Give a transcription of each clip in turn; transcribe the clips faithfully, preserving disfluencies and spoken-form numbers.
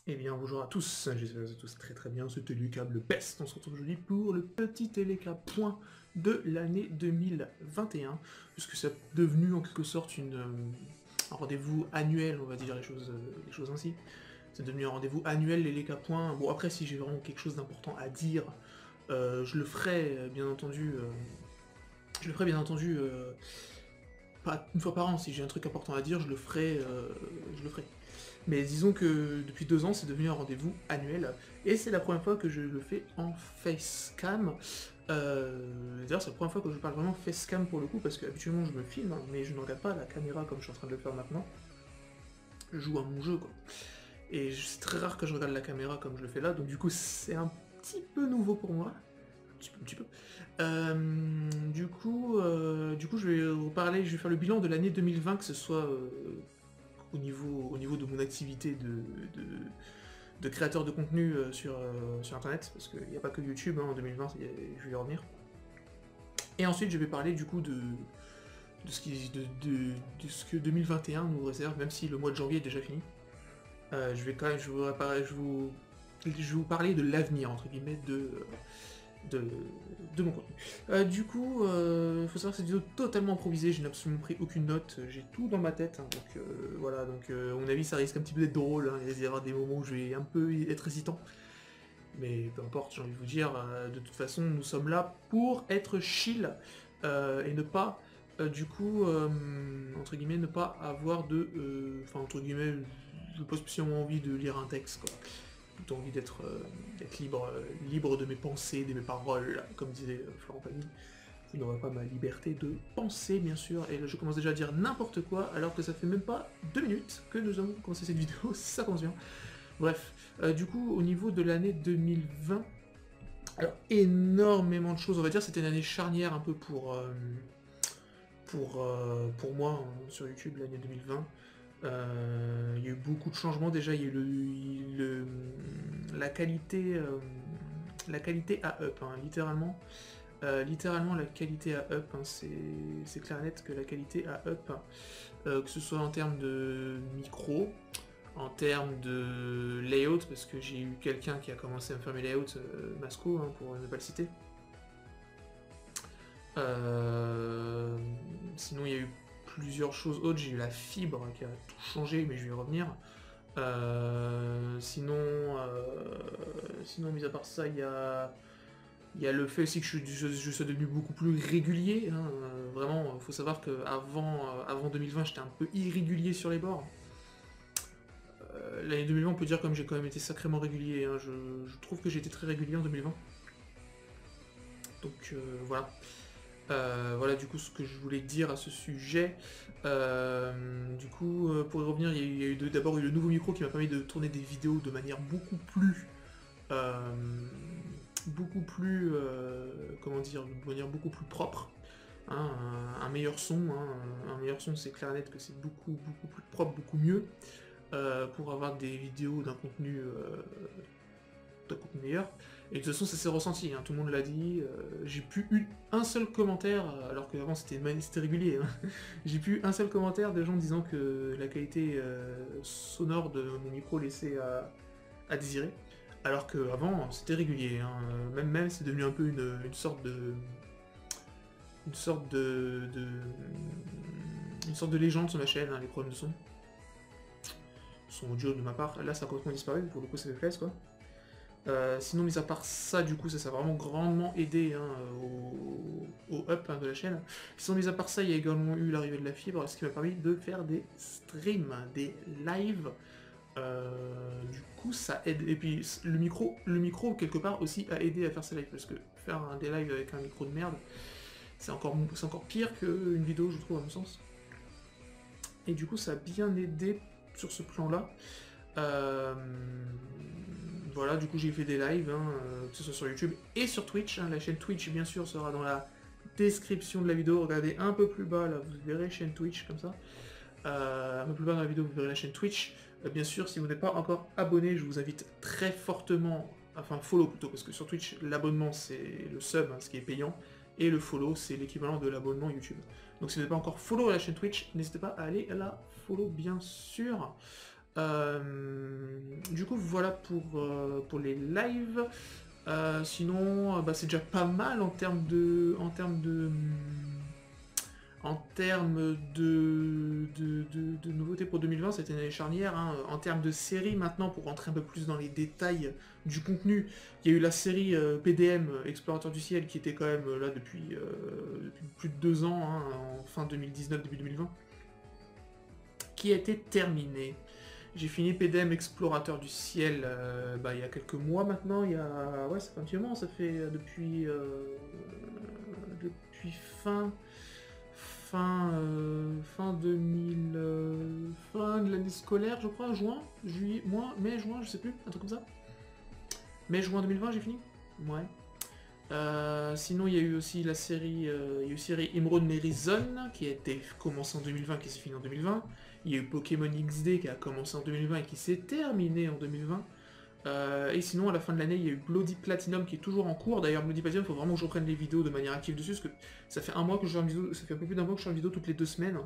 Eh bien bonjour à tous, j'espère que vous êtes tous très très bien, c'était Lucas le best, on se retrouve aujourd'hui pour le petit Téléca point de l'année deux mille vingt et un, puisque c'est devenu en quelque sorte une, euh, un rendez-vous annuel, on va dire les choses, euh, les choses ainsi. C'est devenu un rendez-vous annuel, les Léca Points. Bon après si j'ai vraiment quelque chose d'important à dire, euh, je le ferai euh, bien entendu, euh, je le ferai bien entendu, euh, pas une fois par an, si j'ai un truc important à dire, je le ferai, euh, je le ferai. Mais disons que depuis deux ans, c'est devenu un rendez-vous annuel, et c'est la première fois que je le fais en facecam. Euh, D'ailleurs, c'est la première fois que je parle vraiment facecam pour le coup, parce que habituellement je me filme, hein, mais je ne regarde pas la caméra comme je suis en train de le faire maintenant. Je joue à mon jeu, quoi. Et c'est très rare que je regarde la caméra comme je le fais là, donc du coup c'est un petit peu nouveau pour moi. Un petit peu, un petit peu. Euh, du coup, euh, du coup, je vais vous parler, je vais faire le bilan de l'année deux mille vingt, que ce soit euh, au niveau, au niveau de mon activité de, de, de créateur de contenu euh, sur, euh, sur internet, parce qu'il n'y a pas que YouTube hein, en deux mille vingt, je vais y revenir. Et ensuite je vais parler du coup de, de, ce, qui, de, de, de ce que deux mille vingt et un nous réserve, même si le mois de janvier est déjà fini. Euh, je vais quand même, je vous, je vous, je vais vous parler de l'avenir, entre guillemets, de... De, de mon contenu. Euh, du coup, il euh, faut savoir que cette vidéo est totalement improvisée, je n'ai absolument pris aucune note, j'ai tout dans ma tête, hein, donc euh, voilà, donc euh, à mon avis ça risque un petit peu d'être drôle, hein, il risque d'y avoir des moments où je vais un peu être hésitant, mais peu importe, j'ai envie de vous dire, euh, de toute façon nous sommes là pour être chill, euh, et ne pas, euh, du coup, euh, entre guillemets, ne pas avoir de, euh, enfin entre guillemets, je n'ai pas spécialement envie de lire un texte, quoi. Plutôt envie d'être euh, libre, euh, libre de mes pensées, de mes paroles, comme disait euh, Florent Pagny. Je n'aurai pas ma liberté de penser, bien sûr, et là je commence déjà à dire n'importe quoi, alors que ça fait même pas deux minutes que nous avons commencé cette vidéo, ça commence bien. Bref, euh, du coup, au niveau de l'année deux mille vingt, alors énormément de choses, on va dire, c'était une année charnière un peu pour, euh, pour, euh, pour moi hein, sur YouTube, l'année deux mille vingt. Euh, il y a eu beaucoup de changements déjà, il y a eu le, le, la qualité euh, la qualité a up, hein, littéralement. Euh, littéralement la qualité a up, hein, c'est clair et net que la qualité a up, hein, euh, que ce soit en termes de micro, en termes de layout, parce que j'ai eu quelqu'un qui a commencé à me faire mes layouts, euh, Masco, hein, pour ne pas le citer. Euh, sinon il y a eu plusieurs choses autres, j'ai eu la fibre qui a tout changé, mais je vais y revenir. Euh, sinon, euh, sinon, mis à part ça, il y a, il y a le fait aussi que je, je, je sois devenu beaucoup plus régulier. Hein. Euh, vraiment, il faut savoir qu'avant euh, avant deux mille vingt, j'étais un peu irrégulier sur les bords. Euh, L'année deux mille vingt, on peut dire comme j'ai quand même été sacrément régulier. Hein. Je, je trouve que j'ai été très régulier en deux mille vingt. Donc euh, voilà. Euh, voilà du coup ce que je voulais dire à ce sujet. Euh, du coup, euh, pour y revenir, il y a eu, eu d'abord eu le nouveau micro qui m'a permis de tourner des vidéos de manière beaucoup plus... Euh, beaucoup plus... Euh, comment dire, de manière beaucoup plus propre. Hein, un, un meilleur son, hein, un meilleur son c'est clair et net que c'est beaucoup beaucoup plus propre, beaucoup mieux, euh, pour avoir des vidéos d'un contenu... Euh, meilleur, et de toute façon ça s'est ressenti, hein, tout le monde l'a dit, euh, j'ai plus eu un seul commentaire, alors qu'avant c'était régulier, hein. J'ai plus eu un seul commentaire de gens disant que la qualité euh, sonore de mon micro laissait à, à désirer, alors qu'avant c'était régulier, hein. Même même c'est devenu un peu une, une sorte de... une sorte de, de... une sorte de légende sur ma chaîne, hein, les problèmes de son. Son audio de ma part, là ça a complètement disparu, pour le coup ça fait plaisir quoi. Euh, sinon, mis à part ça, du coup, ça ça a vraiment grandement aidé hein, au, au up hein, de la chaîne. Sinon, mis à part ça, il y a également eu l'arrivée de la fibre, ce qui m'a permis de faire des streams, des lives. Euh, du coup, ça aide. Et puis, le micro, le micro, quelque part, aussi a aidé à faire ces lives, parce que faire un, des lives avec un micro de merde, c'est encore, encore pire qu'une vidéo, je trouve, à mon sens. Et du coup, ça a bien aidé sur ce plan-là. Euh, voilà, du coup j'ai fait des lives, hein, euh, que ce soit sur YouTube et sur Twitch, hein. La chaîne Twitch bien sûr sera dans la description de la vidéo, regardez un peu plus bas là, vous verrez chaîne Twitch comme ça, euh, un peu plus bas dans la vidéo vous verrez la chaîne Twitch, euh, bien sûr si vous n'êtes pas encore abonné, je vous invite très fortement, enfin follow plutôt, parce que sur Twitch l'abonnement c'est le sub, hein, ce qui est payant, et le follow c'est l'équivalent de l'abonnement YouTube. Donc si vous n'êtes pas encore follow à la chaîne Twitch, n'hésitez pas à aller la follow bien sûr. Euh, du coup, voilà pour, euh, pour les lives. Euh, sinon, bah, c'est déjà pas mal en termes de... En termes de... En termes de, de, de, de nouveautés pour deux mille vingt, c'était une année charnière. Hein. En termes de série, maintenant, pour rentrer un peu plus dans les détails du contenu, il y a eu la série euh, P D M, Explorateur du Ciel, qui était quand même euh, là depuis, euh, depuis plus de deux ans, hein, en fin deux mille dix-neuf, début deux mille vingt, qui a été terminée. J'ai fini P D M Explorateur du Ciel euh, bah, il y a quelques mois maintenant, il y a... Ouais, ça fait un petit moment, ça fait depuis... Euh... depuis fin... Fin, euh, fin deux mille... Euh, fin de l'année scolaire, je crois, juin, juillet, mois, mai, juin, je sais plus, un truc comme ça. Mai, juin deux mille vingt, j'ai fini. Ouais. Euh, sinon, il y a eu aussi la série, euh, il y a eu la série Emerald Horizon, qui a été commencée en deux mille vingt, qui s'est finie en deux mille vingt. Il y a eu Pokémon X D, qui a commencé en deux mille vingt et qui s'est terminé en deux mille vingt. Euh, et sinon, à la fin de l'année, il y a eu Bloody Platinum qui est toujours en cours. D'ailleurs, Bloody Platinum, il faut vraiment que je reprenne les vidéos de manière active dessus, parce que ça fait un mois que je fais une vidéo, ça fait un peu plus d'un mois que je fais une vidéo toutes les deux semaines.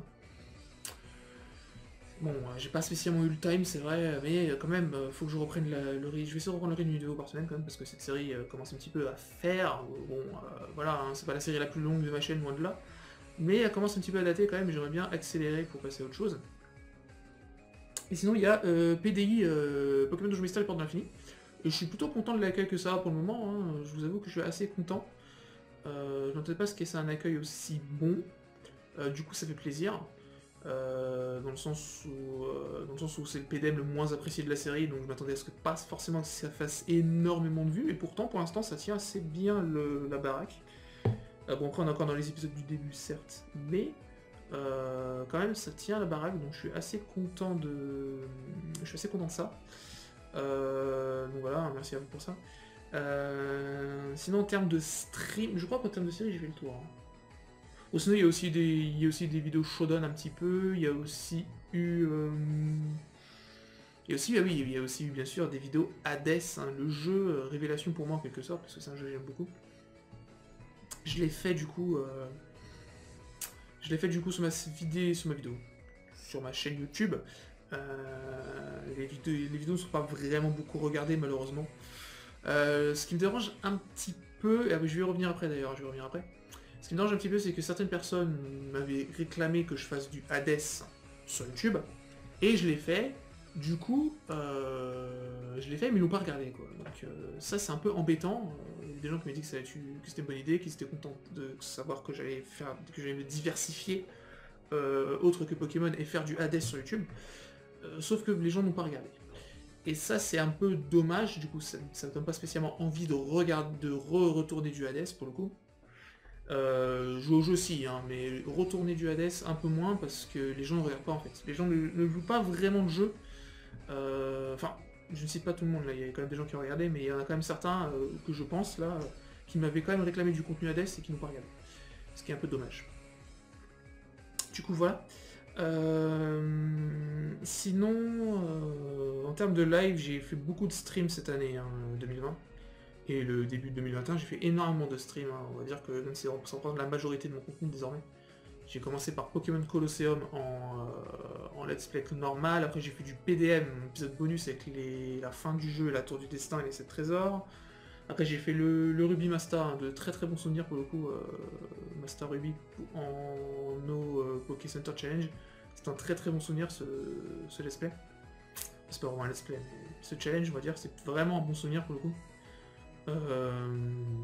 Bon, euh, j'ai pas spécialement eu le time, c'est vrai, mais quand même, euh, faut que je reprenne la, le rythme. Je vais essayer de reprendre le rythme d'une vidéo par semaine quand même, parce que cette série euh, commence un petit peu à faire. Bon, euh, voilà, hein, c'est pas la série la plus longue de ma chaîne, loin de là. Mais elle commence un petit peu à dater quand même, et j'aimerais bien accélérer pour passer à autre chose. Et sinon, il y a euh, P D I, euh, Pokémon Donjon Mystère et Porte de l'Infini. Et je suis plutôt content de l'accueil que ça a pour le moment, hein. Je vous avoue que je suis assez content. Euh, je m'attendais pas à ce que c'est un accueil aussi bon, euh, du coup ça fait plaisir. Euh, dans le sens où, euh, dans le sens où c'est le P D M le moins apprécié de la série, donc je m'attendais à ce que pas forcément que ça fasse énormément de vues, et pourtant pour l'instant ça tient assez bien le, la baraque. Euh, bon après on est encore dans les épisodes du début certes, mais euh, quand même ça tient la baraque, donc je suis assez content de, je suis assez content de ça. Euh, donc voilà, merci à vous pour ça. Euh, sinon en termes de stream, je crois qu'en termes de série j'ai fait le tour. Hein. Ou sinon il y a aussi des, il y a aussi des vidéos Shodan un petit peu, il y a aussi eu... Euh... Il y a aussi, ah oui, il y a aussi eu bien sûr des vidéos Hades, hein, le jeu euh, révélation pour moi en quelque sorte, parce que c'est un jeu que j'aime beaucoup. Je l'ai fait du coup... Euh... Je l'ai fait du coup sur ma vidéo, sur ma vidéo, sur ma chaîne YouTube. Euh, les, vidéos, les vidéos ne sont pas vraiment beaucoup regardées malheureusement. Euh, ce qui me dérange un petit peu, et je vais y revenir après d'ailleurs, je vais y revenir après. Ce qui me dérange un petit peu, c'est que certaines personnes m'avaient réclamé que je fasse du Hades sur YouTube, et je l'ai fait. Du coup, euh, je l'ai fait, mais ils l'ont pas regardé quoi. Donc euh, ça c'est un peu embêtant. Il y a des gens qui m'ont dit que, ça, que c'était une bonne idée, qu'ils étaient contents de savoir que j'allais faire, que j'allais me diversifier euh, autre que Pokémon et faire du Hades sur YouTube. Euh, sauf que les gens n'ont pas regardé. Et ça, c'est un peu dommage, du coup, ça ne donne pas spécialement envie de regarder, de re-retourner du Hades, pour le coup. Euh, jouer au jeu aussi, hein, mais retourner du Hades un peu moins, parce que les gens ne regardent pas, en fait. Les gens ne, ne jouent pas vraiment le jeu. Euh, enfin, je ne cite pas tout le monde, là, il y a quand même des gens qui ont regardé, mais il y en a quand même certains, euh, que je pense, là, euh, qui m'avaient quand même réclamé du contenu Hades et qui n'ont pas regardé. Ce qui est un peu dommage. Du coup, voilà. Euh, sinon, euh, en termes de live, j'ai fait beaucoup de streams cette année, hein, deux mille vingt. Et le début de deux mille vingt et un, j'ai fait énormément de streams. Hein. On va dire que même si ça représente la majorité de mon contenu désormais. J'ai commencé par Pokémon Colosseum en, euh, en let's play normal. Après, j'ai fait du P D M, un épisode bonus avec les, la fin du jeu, la tour du destin et les sept trésors. Après, j'ai fait le, le Ruby Master, hein, de très très bons souvenirs pour le coup. Euh, Master Ruby en No euh, Poké Center Challenge. C'est un très très bon souvenir ce, ce let's play. C'est pas vraiment un let's play, mais ce challenge, on va dire, c'est vraiment un bon souvenir pour le coup. Euh...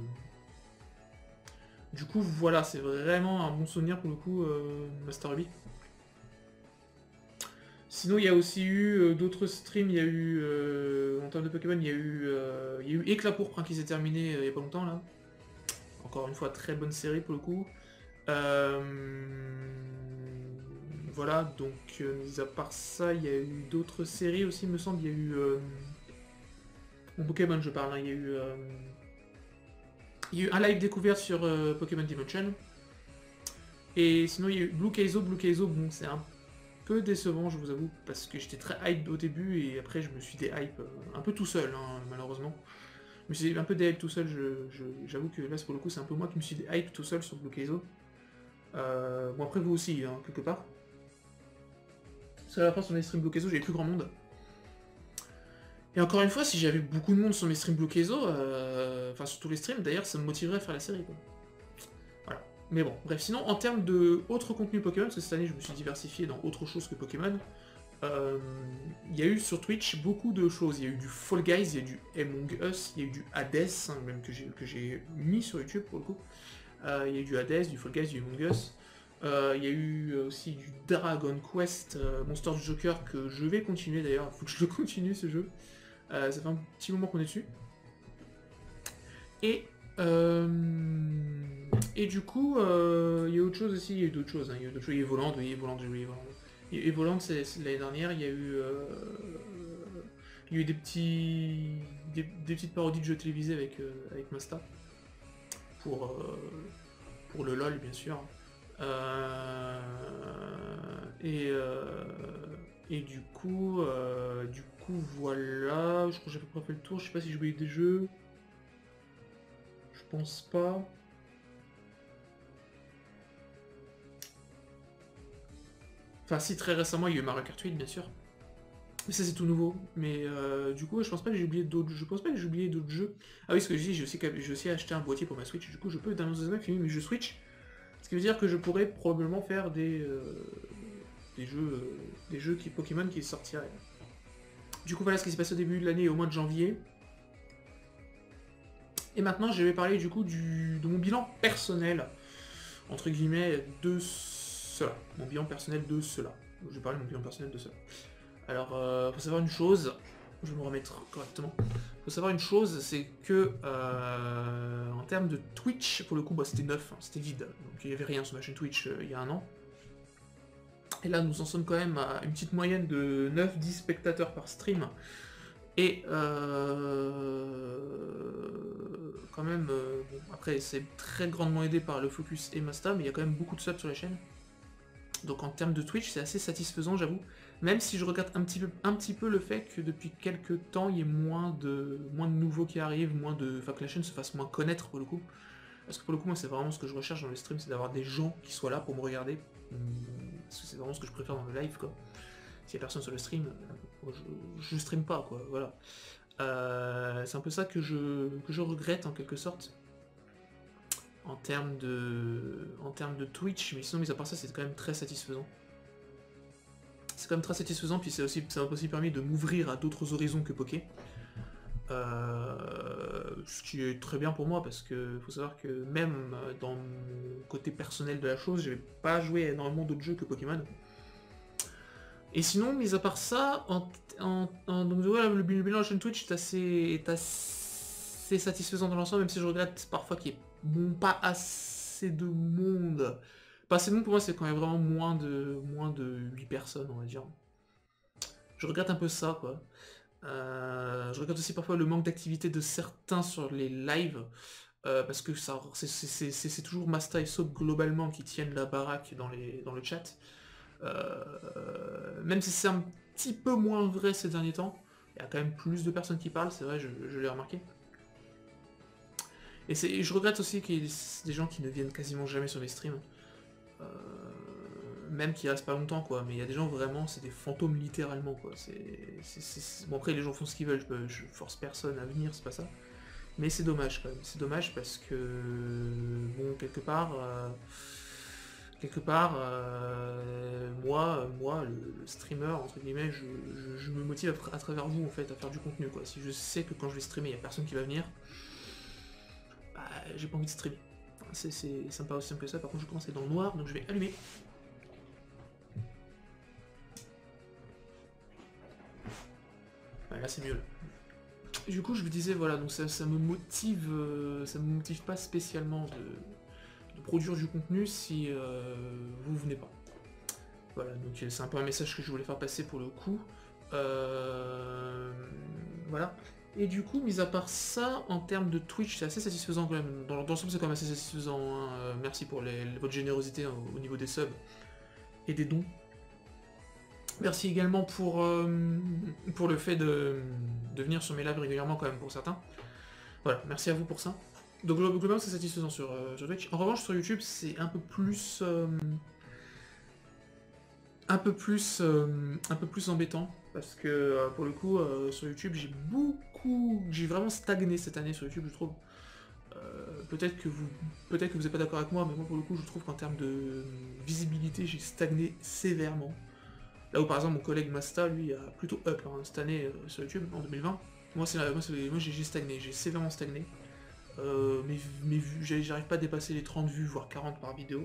Du coup, voilà, c'est vraiment un bon souvenir pour le coup, euh, Master Ruby. Sinon, il y a aussi eu euh, d'autres streams, il y a eu, euh, en termes de Pokémon, il y a eu, euh, il y a eu Éclat Pourpre hein, qui s'est terminé euh, il y a pas longtemps, là. Encore une fois, très bonne série pour le coup. Euh... Voilà, donc, euh, mis à part ça, il y a eu d'autres séries aussi, il me semble, il y a eu... Euh... Bon, Pokémon, je parle, hein, il y a eu... Euh... Il y a eu un live découverte sur euh, Pokémon Dimension. Et sinon, il y a eu Blue Kaizo. Blue Kaizo, bon, c'est un peu décevant, je vous avoue, parce que j'étais très hype au début, et après, je me suis déhype euh, un peu tout seul, hein, malheureusement. Je me suis un peu déhype tout seul, j'avoue que là, pour le coup, c'est un peu moi qui me suis déhype tout seul sur Blue Kaizo. Euh, bon, après, vous aussi, hein, quelque part. Parce qu'à la fin, sur les streams Blue Kaizo, j'avais plus grand monde. Et encore une fois, si j'avais beaucoup de monde sur mes streams Bloquezo, euh, enfin sur tous les streams, d'ailleurs, ça me motiverait à faire la série, quoi. Voilà. Mais bon, bref, sinon, en termes de autres contenus Pokémon, parce que cette année, je me suis diversifié dans autre chose que Pokémon, euh, il y a eu sur Twitch beaucoup de choses. Il y a eu du Fall Guys, il y a du Among Us, il y a eu du Hades, hein, même que j'ai que j'ai mis sur YouTube pour le coup. Euh, il y a eu du Hades, du Fall Guys, du Among Us. Euh, il y a eu aussi du Dragon Quest, euh, Monster Joker, que je vais continuer d'ailleurs, il faut que je le continue ce jeu. Euh, ça fait un petit moment qu'on est dessus. Et, euh, et du coup, euh, il y a autre chose aussi, il y a eu d'autres choses. Hein. Il y a eu d'autres choses, il y a eu Voland, oui, Voland, oui, Voland. Et Voland, c'est l'année dernière, il y a eu, euh, il y a eu des petits, des, des petites parodies de jeux télévisés avec, euh, avec Masta pour, euh, pour le LOL, bien sûr. Euh, et, euh, et du coup, euh, du coup, voilà. Je crois que j'ai à peu près fait le tour. Je sais pas si j'ai oublié des jeux. Je pense pas. Enfin, si, très récemment, il y a eu Mario Kart huit, bien sûr. Mais ça, c'est tout nouveau. Mais euh, du coup, je pense pas que j'ai oublié d'autres. Je pense pas que j'ai oublié d'autres jeux. Ah oui, ce que je dis, j'ai aussi, j'ai aussi acheté un boîtier pour ma Switch. Du coup, je peux dans un filmer mes jeux Switch. Ce qui veut dire que je pourrais probablement faire des, euh, des jeux, euh, des jeux qui Pokémon qui sortiraient. Du coup, voilà ce qui s'est passé au début de l'année, au mois de janvier. Et maintenant, je vais parler du coup du, de mon bilan personnel, entre guillemets, de cela. Mon bilan personnel de cela. Je vais parler de mon bilan personnel de cela. Alors, euh, faut savoir une chose, je vais me remettre correctement. Faut savoir une chose, c'est que euh, en termes de Twitch, pour le coup, bah, c'était neuf, hein, c'était vide. Donc il n'y avait rien sur ma chaîne Twitch euh, il y a un an. Et là, nous en sommes quand même à une petite moyenne de neuf dix spectateurs par stream. Et euh, quand même, euh, bon, après c'est très grandement aidé par le Focus et Masta, mais il y a quand même beaucoup de subs sur la chaîne. Donc en termes de Twitch, c'est assez satisfaisant, j'avoue. Même si je regrette un petit, peu, un petit peu le fait que depuis quelques temps, il y ait moins de, moins de nouveaux qui arrivent, moins de, enfin que la chaîne se fasse moins connaître pour le coup. Parce que pour le coup, moi, c'est vraiment ce que je recherche dans les streams, c'est d'avoir des gens qui soient là pour me regarder. Parce que c'est vraiment ce que je préfère dans le live, quoi. S'il y a personne sur le stream, je, je stream pas, quoi, voilà. Euh, c'est un peu ça que je, que je regrette, en quelque sorte, en termes de, en termes de Twitch, mais sinon, mis à part ça, c'est quand même très satisfaisant. C'est quand même très satisfaisant, puis c'est aussi, ça m'a aussi permis de m'ouvrir à d'autres horizons que Poké. Euh, ce qui est très bien pour moi, parce que faut savoir que même dans mon côté personnel de la chose, j'avais pas joué énormément d'autres jeux que Pokémon. Et sinon, mis à part ça, en, en, en, donc voilà, le bilan de la chaîne Twitch est assez, est assez satisfaisant dans l'ensemble, même si je regrette parfois qu'il n'y ait bon, pas assez de monde. Pas assez de monde pour moi, c'est quand il y a vraiment moins de, moins de huit personnes, on va dire. Je regrette un peu ça, quoi. Euh, je regrette aussi parfois le manque d'activité de certains sur les lives, euh, parce que ça, c'est toujours Masta et Soap globalement qui tiennent la baraque dans, les, dans le chat. Euh, même si c'est un petit peu moins vrai ces derniers temps, il y a quand même plus de personnes qui parlent, c'est vrai, je, je l'ai remarqué. Et, et je regrette aussi qu'il y ait des gens qui ne viennent quasiment jamais sur les streams. Euh, même qui restent pas longtemps, quoi, mais il y a des gens vraiment, c'est des fantômes littéralement, quoi. C'est, bon, après les gens font ce qu'ils veulent, je, peux, je force personne à venir, c'est pas ça. Mais c'est dommage quand même, c'est dommage parce que, bon, quelque part, euh, quelque part, euh, moi, moi, le, le streamer, entre guillemets, je, je, je me motive à, à travers vous, en fait, à faire du contenu, quoi. Si je sais que quand je vais streamer, il n'y a personne qui va venir, bah, j'ai pas envie de streamer. C'est sympa aussi simple que ça, par contre je commence à être dans le noir, donc je vais allumer. Ouais, là c'est mieux là. Du coup je vous disais voilà, donc ça, ça me motive, euh, ça me motive pas spécialement de, de produire du contenu si euh, vous venez pas. Voilà, donc c'est un peu un message que je voulais faire passer pour le coup. Euh, voilà. Et du coup, mis à part ça, en termes de Twitch, c'est assez satisfaisant quand même. Dans l'ensemble, c'est quand même assez satisfaisant. Hein. Euh, merci pour les, votre générosité hein, au niveau des subs et des dons. Merci également pour, euh, pour le fait de, de venir sur mes lives régulièrement quand même pour certains. Voilà, merci à vous pour ça. Donc globalement, c'est satisfaisant sur, euh, sur Twitch. En revanche, sur YouTube, c'est un peu plus... Euh, un peu plus, euh, un peu plus embêtant. Parce que euh, pour le coup, euh, sur YouTube, j'ai beaucoup... J'ai vraiment stagné cette année sur YouTube, je trouve. Euh, peut-être que vous peut-être que vous n'êtes pas d'accord avec moi, mais moi pour le coup, je trouve qu'en termes de visibilité, j'ai stagné sévèrement. Là où par exemple mon collègue Masta, lui, a plutôt up hein, cette année euh, sur YouTube, en deux mille vingt. Moi, c'est moi, moi j'ai stagné, j'ai sévèrement stagné. Euh, mes, mes vues, j'arrive pas à dépasser les trente vues, voire quarante par vidéo.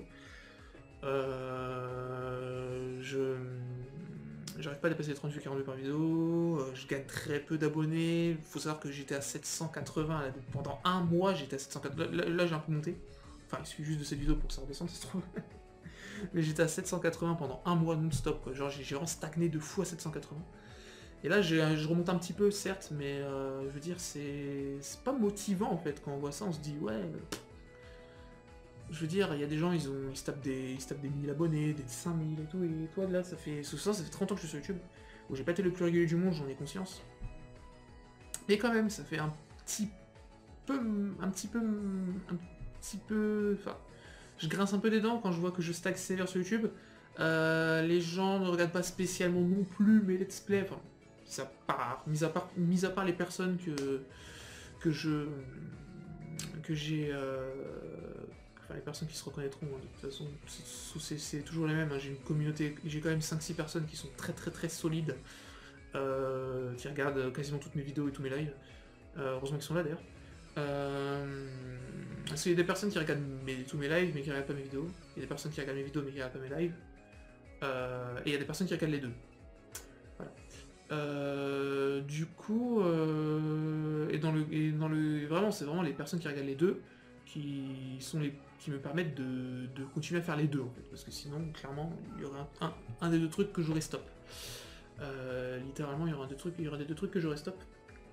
Euh, je... J'arrive pas à dépasser les trente vues, quarante vues par vidéo, euh, je gagne très peu d'abonnés, faut savoir que j'étais à sept cent quatre-vingts, là, pendant un mois j'étais à sept cent quatre-vingts, là, là, là j'ai un peu monté, enfin il suffit juste de cette vidéo pour que ça redescende ça se trouve, mais j'étais à sept cent quatre-vingts pendant un mois non-stop, quoi. Genre j'ai vraiment stagné de fou à sept cent quatre-vingts. Et là je remonte un petit peu certes, mais euh, je veux dire c'est pas motivant en fait, quand on voit ça on se dit ouais... Je veux dire, il y a des gens, ils, ont, ils, se tapent des, ils se tapent des mille abonnés, des cinq mille et tout, et toi là, ça fait, ça, ça fait trente ans que je suis sur YouTube, où j'ai pas été le plus régulier du monde, j'en ai conscience. Mais quand même, ça fait un petit peu, un petit peu, un petit peu, enfin, je grince un peu des dents quand je vois que je stagne sévère sur YouTube. Euh, les gens ne regardent pas spécialement non plus mes let's play, enfin, ça part, mis à part, mis à part les personnes que, que je, que j'ai... Euh, Enfin, les personnes qui se reconnaîtront, hein, de toute façon, c'est toujours les mêmes. Hein. J'ai une communauté, j'ai quand même cinq six personnes qui sont très très très solides, euh, qui regardent quasiment toutes mes vidéos et tous mes lives. Euh, heureusement qu'ils sont là d'ailleurs. Euh, parce qu'il y a des personnes qui regardent mes, tous mes lives mais qui regardent pas mes vidéos. Il y a des personnes qui regardent mes vidéos mais qui regardent pas mes lives. Euh, et il y a des personnes qui regardent les deux. Voilà. Euh, du coup, euh, et dans le, et dans le, vraiment, c'est vraiment les personnes qui regardent les deux qui sont les qui me permettent de, de continuer à faire les deux en fait, parce que sinon clairement il y aurait un, un, un des deux trucs que j'aurais stop. Euh, littéralement il y aura deux trucs, il y aura des deux trucs que j'aurais stop.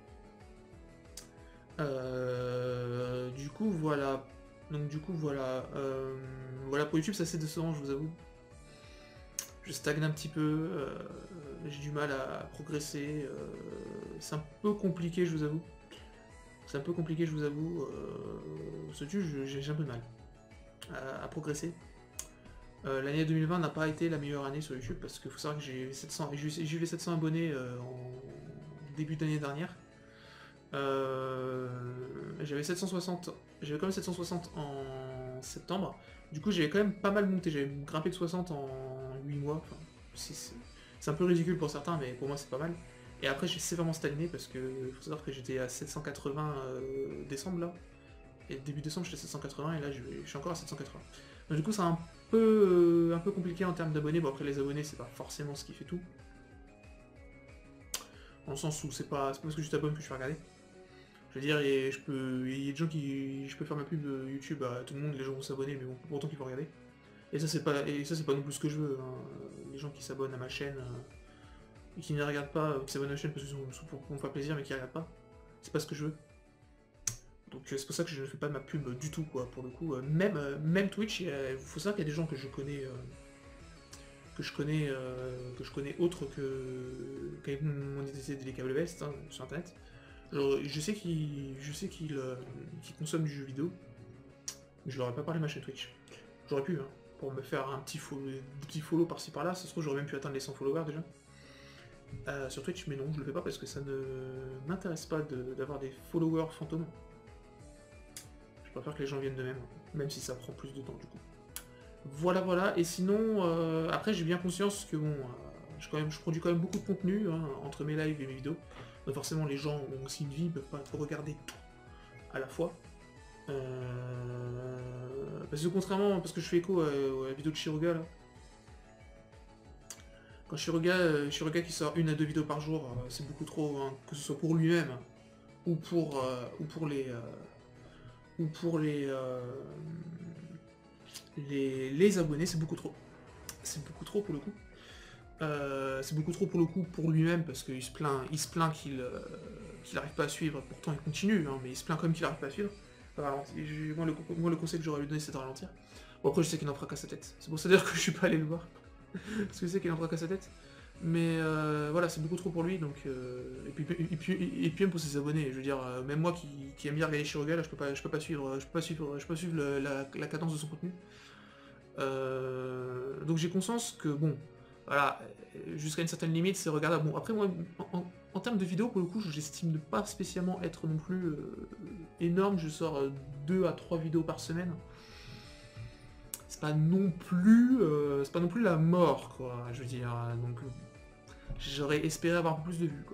Euh, du coup voilà, donc du coup voilà, euh, voilà pour YouTube ça c'est décevant je vous avoue. Je stagne un petit peu, euh, j'ai du mal à progresser, euh, c'est un peu compliqué je vous avoue. C'est un peu compliqué, je vous avoue. Euh, ce jeu, j'ai un peu de mal à, à progresser. Euh, L'année deux mille vingt n'a pas été la meilleure année sur YouTube parce qu'il faut savoir que j'ai eu sept cents, j'ai eu sept cents abonnés euh, en début d'année dernière. Euh, j'avais sept cent soixante, j'avais quand même sept cent soixante en septembre. Du coup, j'avais quand même pas mal monté. J'avais grimpé de soixante en huit mois. Enfin, c'est un peu ridicule pour certains, mais pour moi, c'est pas mal. Et après j'ai sévèrement stagné parce que faut savoir que j'étais à sept cent quatre-vingts euh, décembre là. Et début décembre j'étais à sept cent quatre-vingts et là je, je suis encore à sept cent quatre-vingts. Donc du coup c'est un peu euh, un peu compliqué en termes d'abonnés. Bon après les abonnés c'est pas forcément ce qui fait tout. Dans le sens où c'est pas, pas parce que je t'abonne que je vais regarder. Je veux dire, et je peux, il y a des gens qui, je peux faire ma pub YouTube à tout le monde, les gens vont s'abonner, mais bon, pour autant qu'ils vont regarder. Et ça c'est pas, et ça c'est pas non plus ce que je veux. Hein. Les gens qui s'abonnent à ma chaîne. Euh, et qui ne regardent pas, qui s'abonnent à la chaîne parce que c'est pour, pour me faire plaisir mais qui ne regardent pas, c'est pas ce que je veux. Donc c'est pour ça que je ne fais pas ma pub du tout quoi, pour le coup. Euh, même, euh, même Twitch, il faut savoir qu'il y a des gens que je connais, euh, que je connais, euh, que je connais autres que qu'avec mon identité des câbles vest hein, sur internet. Alors, je sais qu'ils qu euh, qu consomment du jeu vidéo, mais je leur ai pas parlé de ma chaîne Twitch. J'aurais pu, hein, pour me faire un petit follow, petit follow par-ci par-là, ça se trouve j'aurais même pu atteindre les cent followers déjà. Euh, sur Twitch, mais non, je le fais pas parce que ça ne m'intéresse pas d'avoir de, des followers fantômes. Je préfère que les gens viennent de même, même si ça prend plus de temps du coup. Voilà, voilà, et sinon, euh, après j'ai bien conscience que bon, euh, je, quand même, je produis quand même beaucoup de contenu hein, entre mes lives et mes vidéos. Donc forcément les gens ont aussi une vie, ils peuvent pas regarder tout à la fois. Euh, parce que contrairement, parce que je fais écho à, à la vidéo de Shiruga là, quand Shiruga, euh, Shiruga qui sort une à deux vidéos par jour, euh, c'est beaucoup trop, hein, que ce soit pour lui-même ou pour euh, ou pour les euh, ou pour les, euh, les les abonnés, c'est beaucoup trop. C'est beaucoup trop pour le coup. Euh, c'est beaucoup trop pour le coup pour lui-même parce qu'il se plaint, il se plaint qu'il euh, qu'il n'arrive pas à suivre. Pourtant il continue, hein, mais il se plaint comme qu'il n'arrive pas à suivre. Moi le, moi le conseil que j'aurais lui donné c'est de ralentir. Bon après je sais qu'il n'en fera qu'à sa tête. C'est pour ça d'ailleurs que je suis pas allé le voir. Parce que je sais qu'il en fera qu'à sa tête. Mais euh, voilà, c'est beaucoup trop pour lui, donc... Euh, et, puis, et, puis, et puis même pour ses abonnés, je veux dire, euh, même moi qui, qui aime bien regarder Shiruga, là, je peux pas, je peux pas suivre, je peux pas suivre, je peux pas suivre le, la, la cadence de son contenu. Euh, donc j'ai conscience que, bon, voilà, jusqu'à une certaine limite, c'est regardable. Bon, après, moi, en, en, en termes de vidéos, pour le coup, j'estime ne pas spécialement être non plus euh, énorme. Je sors euh, deux à trois vidéos par semaine. C'est pas non plus, euh, c'est pas non plus la mort, quoi, je veux dire. Donc, j'aurais espéré avoir un peu plus de vues, quoi.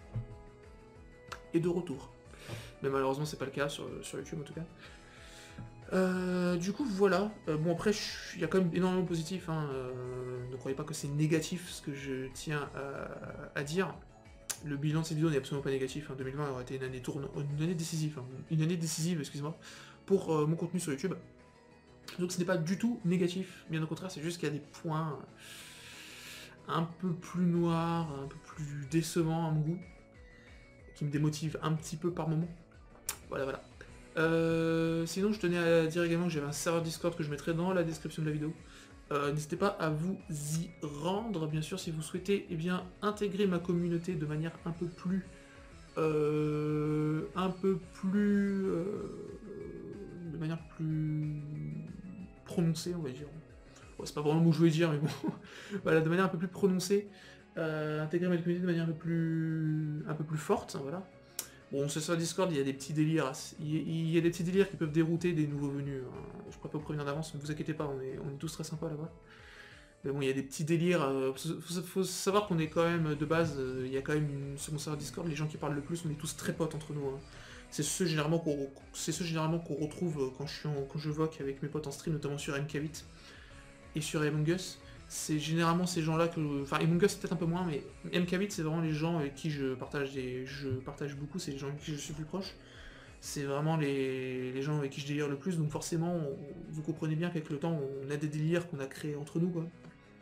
Et de retour. Mais malheureusement, c'est pas le cas sur, sur YouTube, en tout cas. Euh, du coup, voilà. Euh, bon, après, il y a quand même énormément de positifs. Hein. Euh, ne croyez pas que c'est négatif ce que je tiens à, à dire. Le bilan de cette vidéo n'est absolument pas négatif. Hein. deux mille vingt aurait été une année, tourne... une année décisive. Hein. Une année décisive, excusez-moi, pour euh, mon contenu sur YouTube. Donc ce n'est pas du tout négatif. Bien au contraire, c'est juste qu'il y a des points un peu plus noirs, un peu plus décevants à mon goût, qui me démotivent un petit peu par moment. Voilà, voilà. Euh, sinon, je tenais à dire également que j'avais un serveur Discord que je mettrai dans la description de la vidéo. Euh, N'hésitez pas à vous y rendre, bien sûr, si vous souhaitez eh bien, intégrer ma communauté de manière un peu plus... Euh, un peu plus... Euh, de manière plus prononcée, on va dire. Bon, c'est pas vraiment le mot que je voulais dire, mais bon. Voilà, de manière un peu plus prononcée. Euh, intégrer ma communauté de manière un peu plus, un peu plus forte, voilà. Bon, c'est sur Discord, il y a des petits délires, il y a des petits délires qui peuvent dérouter des nouveaux venus. Hein. Je préfère vous prévenir d'avance, ne vous inquiétez pas, on est, on est tous très sympas là-bas. Mais bon, il y a des petits délires, euh, faut, faut savoir qu'on est quand même, de base, euh, il y a quand même une, sur mon serveur Discord, les gens qui parlent le plus, on est tous très potes entre nous. Hein. C'est ceux généralement qu'on c'est ceux généralement qu'on retrouve quand je, suis en, quand je voque avec mes potes en stream, notamment sur M K huit et sur Among Us. C'est généralement ces gens-là que... Enfin, Among Us peut-être un peu moins, mais M K huit c'est vraiment les gens avec qui je partage, des... je partage beaucoup, c'est les gens avec qui je suis plus proche. C'est vraiment les... les gens avec qui je délire le plus, donc forcément, on... vous comprenez bien qu'avec le temps, on a des délires qu'on a créés entre nous, quoi.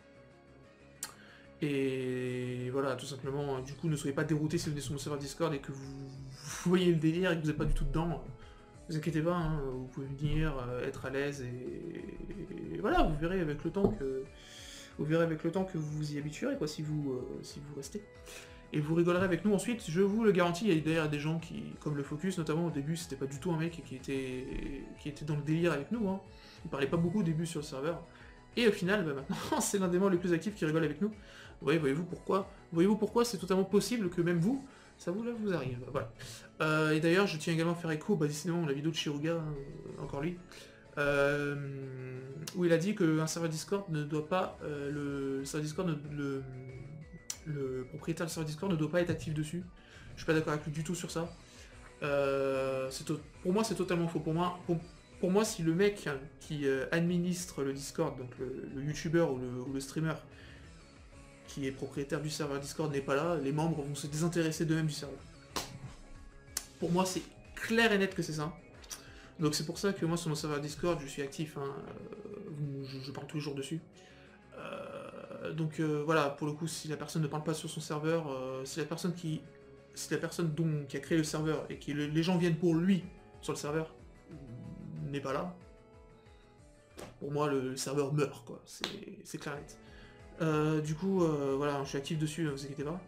Et voilà, tout simplement, du coup, ne soyez pas déroutés si vous venez sur mon serveur Discord et que vous, vous voyez le délire et que vous n'êtes pas du tout dedans. Ne vous inquiétez pas, hein, vous pouvez venir, euh, être à l'aise et... et voilà, vous verrez avec le temps que... Vous verrez avec le temps que vous vous y habituerez, quoi, si vous, euh, si vous restez. Et vous rigolerez avec nous ensuite, je vous le garantis, il y a d'ailleurs des gens qui, comme le Focus, notamment au début, c'était pas du tout un mec qui était, qui était dans le délire avec nous, hein. Il parlait pas beaucoup au début sur le serveur. Et au final, bah, maintenant, c'est l'un des membres les plus actifs qui rigole avec nous. Ouais, voyez-vous pourquoi Voyez-vous pourquoi c'est totalement possible que même vous, ça vous, là, vous arrive. Voilà. Euh, et d'ailleurs, je tiens également à faire écho, bah, décidément, la vidéo de Shiruga, hein, encore lui. Euh, où il a dit qu'un serveur Discord ne doit pas, euh, le, le serveur Discord, ne, le, le propriétaire du serveur Discord ne doit pas être actif dessus. Je suis pas d'accord avec lui du tout sur ça. Euh, pour moi, c'est totalement faux. Pour moi, pour, pour moi, si le mec qui euh, administre le Discord, donc le, le YouTuber ou le, ou le streamer qui est propriétaire du serveur Discord n'est pas là, les membres vont se désintéresser d'eux-mêmes du serveur. Pour moi, c'est clair et net que c'est ça. Donc c'est pour ça que moi sur mon serveur Discord je suis actif, hein, euh, je, je parle tous les jours dessus. Euh, donc euh, voilà, pour le coup si la personne ne parle pas sur son serveur, euh, si la personne qui. Si la personne dont, qui a créé le serveur et que le, les gens viennent pour lui sur le serveur n'est pas là, pour moi le, le serveur meurt, quoi, c'est clair et net. Euh, du coup euh, voilà, je suis actif dessus, ne vous inquiétez pas.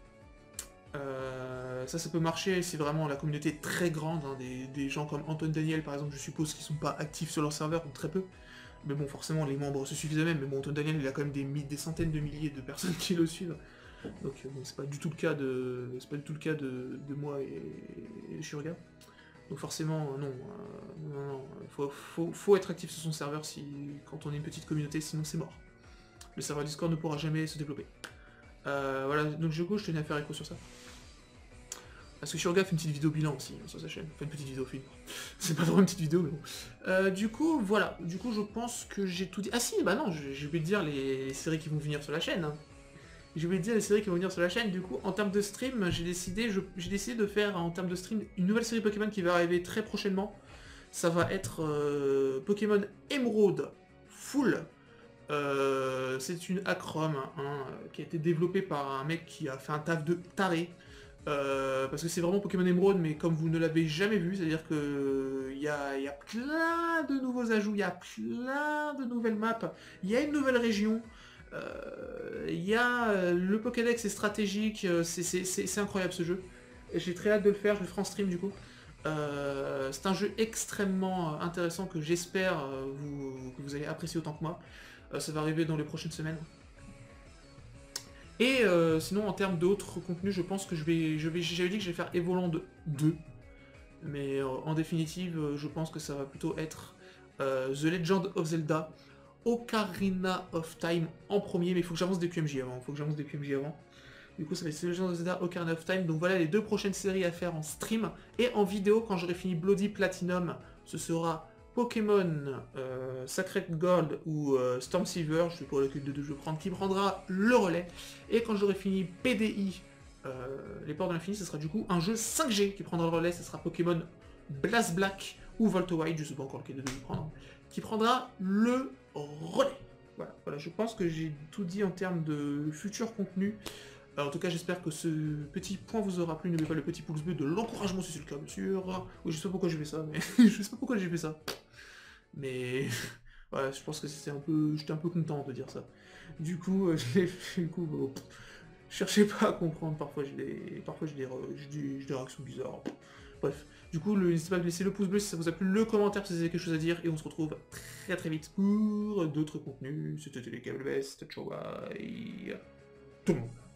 Euh, ça, ça peut marcher si vraiment la communauté est très grande, hein, des, des gens comme Antoine Daniel par exemple, je suppose qu'ils sont pas actifs sur leur serveur, ou très peu, mais bon, forcément les membres se suffisent eux-mêmes, mais bon, Antoine Daniel il a quand même des, des centaines de milliers de personnes qui le suivent, donc bon, c'est pas du tout le cas de c'est pas du tout le cas de, de moi et, et Shiruga, donc forcément, non, euh, non, non, faut, faut, faut être actif sur son serveur si, quand on est une petite communauté, sinon c'est mort. Le serveur Discord ne pourra jamais se développer. Euh, voilà, donc du coup, je tenais à faire écho sur ça. Parce que Shiruga fait une petite vidéo bilan aussi, hein, sur sa chaîne. Enfin, une petite vidéo film. C'est pas vraiment une petite vidéo, mais bon. Euh, du coup, voilà. Du coup, je pense que j'ai tout dit. Ah si, bah non, j'ai oublié de dire les, les séries qui vont venir sur la chaîne. Hein. J'ai oublié de dire les séries qui vont venir sur la chaîne. Du coup, en termes de stream, j'ai décidé, j'ai décidé de faire, en termes de stream, une nouvelle série Pokémon qui va arriver très prochainement. Ça va être euh, Pokémon Emerald Full. Euh, c'est une acrome hein, qui a été développée par un mec qui a fait un taf de taré. Euh, parce que c'est vraiment Pokémon Emerald, mais comme vous ne l'avez jamais vu, c'est-à-dire que il y a, y a plein de nouveaux ajouts, il y a plein de nouvelles maps, il y a une nouvelle région, il euh, y a le Pokédex est stratégique, c'est incroyable ce jeu. J'ai très hâte de le faire, je le ferai en stream du coup. Euh, c'est un jeu extrêmement intéressant que j'espère vous, que vous allez apprécier autant que moi. Euh, ça va arriver dans les prochaines semaines. Et euh, sinon, en termes d'autres contenus, je pense que je vais... je vais j'avais dit que je vais faire Evoland deux. Mais euh, en définitive, euh, je pense que ça va plutôt être euh, The Legend of Zelda, Ocarina of Time en premier, mais il faut que j'avance des Q M J avant, il faut que j'avance des Q M J avant. Du coup, ça va être The Legend of Zelda, Ocarina of Time, donc voilà les deux prochaines séries à faire en stream. Et en vidéo, quand j'aurai fini Bloody Platinum, ce sera Pokémon euh, Sacred Gold ou euh, Storm Silver, je sais pas lequel de deux je vais prendre, qui prendra le relais. Et quand j'aurai fini P D I, euh, les ports de l'infini, ce sera du coup un jeu cinq G qui prendra le relais, ce sera Pokémon Blast Black ou Volt White, je sais pas encore lequel de deux je vais prendre, qui prendra le relais. Voilà, voilà, je pense que j'ai tout dit en termes de futur contenu. Alors, en tout cas, j'espère que ce petit point vous aura plu. N'oubliez pas le petit pouce bleu, de l'encouragement si c'est le cas, bien sûr. Oui, je sais pas pourquoi j'ai fait ça, mais je sais pas pourquoi j'ai fait ça. Mais voilà, je pense que c'était un peu, j'étais un peu content de dire ça. Du coup, euh, je l'ai fait. Du coup, bon, cherchez pas à comprendre. Parfois, j'ai des, parfois j'ai des, j'ai des, j'ai des réactions bizarres. Bref, du coup, n'hésitez pas à laisser le pouce bleu si ça vous a plu, le commentaire si vous avez quelque chose à dire, et on se retrouve très très vite pour d'autres contenus. C'était les câbles best, ciao, bye, tout le monde.